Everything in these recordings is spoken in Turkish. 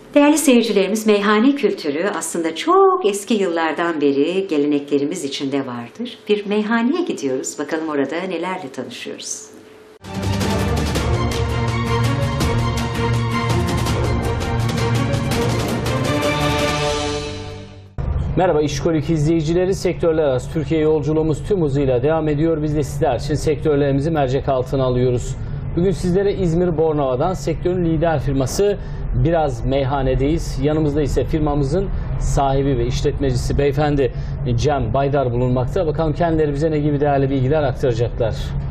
Değerli seyircilerimiz, meyhane kültürü aslında çok eski yıllardan beri geleneklerimiz içinde vardır. Bir meyhaneye gidiyoruz, bakalım orada nelerle tanışıyoruz. Merhaba İşkolik izleyicileri, sektörler arası Türkiye yolculuğumuz tüm hızıyla devam ediyor. Biz de sizler için sektörlerimizi mercek altına alıyoruz. Bugün sizlere İzmir Bornova'dan sektörün lider firması Biraz Meyhane'deyiz. Yanımızda ise firmamızın sahibi ve işletmecisi beyefendi Cem Baydar bulunmakta. Bakalım kendileri bize ne gibi değerli bilgiler aktaracaklar.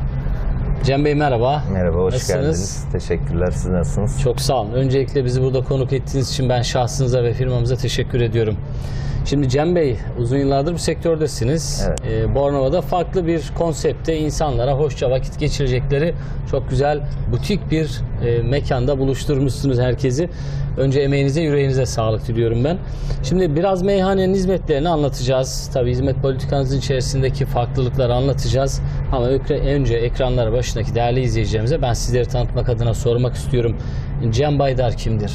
Cem Bey merhaba. Merhaba, hoş Nasılsınız? geldiniz. Teşekkürler, siz nasılsınız? Çok sağ olun. Öncelikle bizi burada konuk ettiğiniz için ben şahsınıza ve firmamıza teşekkür ediyorum. Şimdi Cem Bey, uzun yıllardır bu sektördesiniz. Evet. Bornova'da farklı bir konsepte insanlara hoşça vakit geçirecekleri çok güzel butik bir mekanda buluşturmuşsunuz herkesi. Önce emeğinize, yüreğinize sağlık diliyorum ben. Şimdi Biraz Meyhane'nin hizmetlerini anlatacağız. Tabii hizmet politikanızın içerisindeki farklılıkları anlatacağız. Ama önce ekranlar başındaki değerli izleyicilerimize ben sizleri tanıtmak adına sormak istiyorum. Cem Baydar kimdir?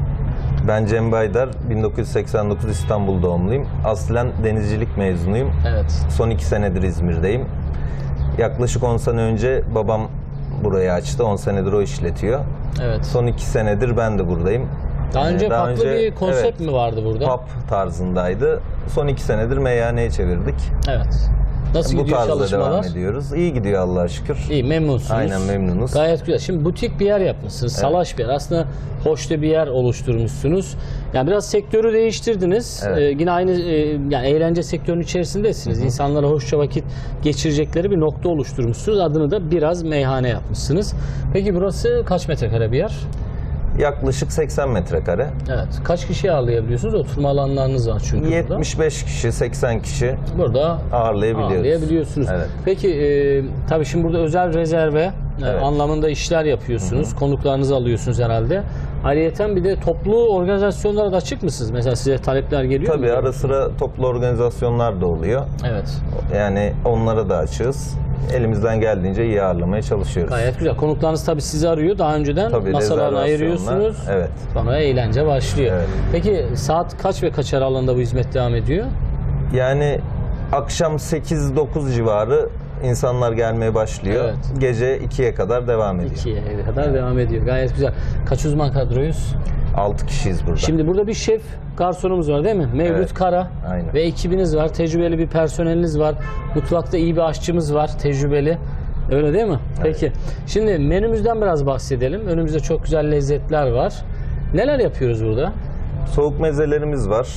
Ben Cem Baydar, 1989 İstanbul doğumluyum. Aslen denizcilik mezunuyum. Evet. Son 2 senedir İzmir'deyim. Yaklaşık 10 sene önce babam burayı açtı. 10 senedir o işletiyor. Evet. Son 2 senedir ben de buradayım. Daha önce farklı bir konsept mi vardı burada? Pub tarzındaydı. Son 2 senedir meyhaneye çevirdik. Evet. Nasıl Bu gidiyor tarzda çalışmalar? devam ediyoruz. İyi gidiyor Allah'a şükür. İyi, memnunsunuz. Aynen, memnunuz. Gayet güzel. Şimdi butik bir yer yapmışsınız. Evet. Salaş bir yer. Aslında hoş da bir yer oluşturmuşsunuz. Yani biraz sektörü değiştirdiniz. Evet. Yine aynı yani eğlence sektörünün içerisindesiniz. Hı hı. İnsanlara hoşça vakit geçirecekleri bir nokta oluşturmuşsunuz. Adını da Biraz Meyhane yapmışsınız. Peki burası kaç metrekare bir yer? Yaklaşık 80 metrekare. Evet. Kaç kişi ağırlayabiliyorsunuz? Oturma alanlarınız var çünkü 75 kişi, 80 kişi burada ağırlayabiliyoruz. Evet. Peki tabii şimdi burada özel rezerve anlamında işler yapıyorsunuz. Hı-hı. Konuklarınızı alıyorsunuz herhalde. Ayrıyeten bir de toplu organizasyonlara da açık mısınız? Mesela size talepler geliyor mu? Tabii ara sıra toplu organizasyonlar da oluyor. Evet. Yani onlara da açığız. Elimizden geldiğince iyi ağırlamaya çalışıyoruz. Gayet güzel. Konuklarınız tabii sizi arıyor. Daha önceden masalarını ayırıyorsunuz. Evet. Sonra eğlence başlıyor. Evet. Peki saat kaç ve kaç aralığında bu hizmet devam ediyor? Yani akşam 8-9 civarı insanlar gelmeye başlıyor. Evet. Gece 2'ye kadar devam ediyor. 2'ye kadar devam ediyor. Gayet güzel. Kaç uzman kadroyuz? 6 kişiyiz burada. Şimdi burada bir şef, garsonumuz var değil mi? Mevlüt Kara. Aynen. Ve ekibiniz var. Tecrübeli bir personeliniz var. Mutfakta iyi bir aşçımız var. Tecrübeli. Öyle değil mi? Evet. Peki. Şimdi menümüzden biraz bahsedelim. Önümüzde çok güzel lezzetler var. Neler yapıyoruz burada? Soğuk mezelerimiz var.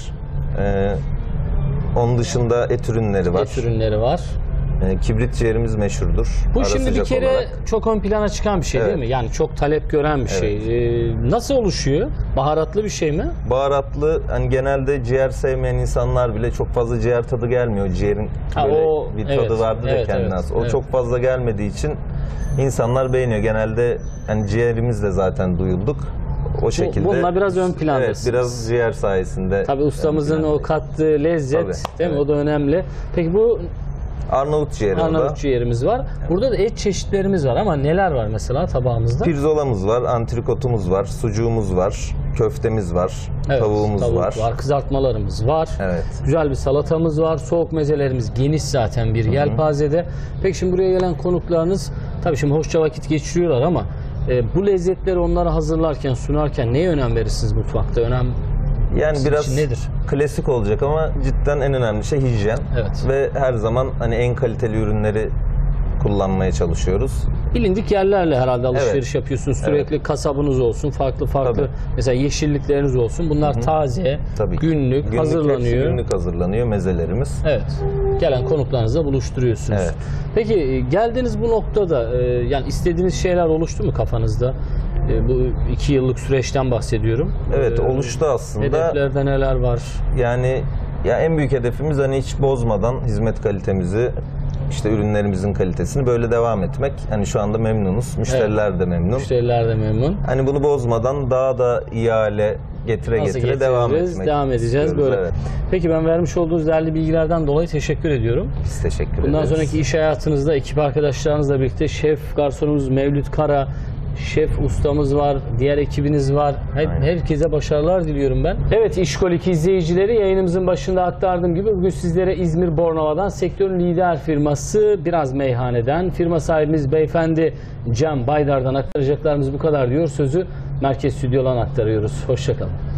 Onun dışında et ürünleri var. Et ürünleri var. Kibrit ciğerimiz meşhurdur. Bu şimdi bir kere olarak çok ön plana çıkan bir şey değil mi? Yani çok talep gören bir şey. Nasıl oluşuyor? Baharatlı bir şey mi? Baharatlı. Hani genelde ciğer sevmeyen insanlar bile çok fazla ciğer tadı gelmiyor. Ciğerin böyle bir tadı vardır ya kendine has. O çok fazla gelmediği için insanlar beğeniyor. Genelde hani ciğerimizle zaten duyulduk. O şekilde. Bununla biraz ön plandasınız. Evet, biraz ciğer sayesinde. Tabii ustamızın o kattığı lezzet değil mi? O da önemli. Peki bu Arnavut ciğeri. Arnavut ciğerimiz var. Burada da et çeşitlerimiz var ama neler var mesela tabağımızda? Pirzolamız var, antrikotumuz var, sucuğumuz var, köftemiz var, tavuğumuz var. Kızartmalarımız var. Evet. Güzel bir salatamız var. Soğuk mezelerimiz geniş zaten bir yelpazede. Peki şimdi buraya gelen konuklarınız tabii şimdi hoşça vakit geçiriyorlar ama bu lezzetleri onlara hazırlarken, sunarken neye önem verirsiniz mutfakta? Yani biraz nedir? Klasik olacak ama cidden en önemli şey hijyen. Evet. Ve her zaman hani en kaliteli ürünleri kullanmaya çalışıyoruz. Bilindik yerlerle herhalde alışveriş yapıyorsunuz. Sürekli kasabınız olsun, farklı mesela yeşillikleriniz olsun. Bunlar taze, günlük hazırlanıyor. Günlük hazırlanıyor mezelerimiz. Evet. Gelen konuklarınızla buluşturuyorsunuz. Evet. Peki geldiğiniz bu noktada yani istediğiniz şeyler oluştu mu kafanızda? Bu 2 yıllık süreçten bahsediyorum. Evet, oluştu aslında. Hedeflerde neler var? Yani en büyük hedefimiz hani hiç bozmadan hizmet kalitemizi, işte ürünlerimizin kalitesini böyle devam etmek. Hani şu anda memnunuz. Müşteriler de memnun. Müşteriler de memnun. Hani bunu bozmadan daha da iyi hale getire devam etmek. Devam edeceğiz böyle. Evet. Peki ben vermiş olduğunuz değerli bilgilerden dolayı teşekkür ediyorum. Biz teşekkür ederiz. Bundan sonraki iş hayatınızda ekip arkadaşlarınızla birlikte şef, garsonumuz Mevlüt Kara, şef ustamız var, diğer ekibiniz var. Herkese başarılar diliyorum ben. Evet, İşkolik izleyicileri, yayınımızın başında aktardığım gibi bugün sizlere İzmir Bornova'dan sektörün lider firması Biraz Meyhane'den firma sahibimiz beyefendi Cem Baydar'dan aktaracaklarımız bu kadar diyor. Sözü merkez stüdyodan aktarıyoruz. Hoşça kalın.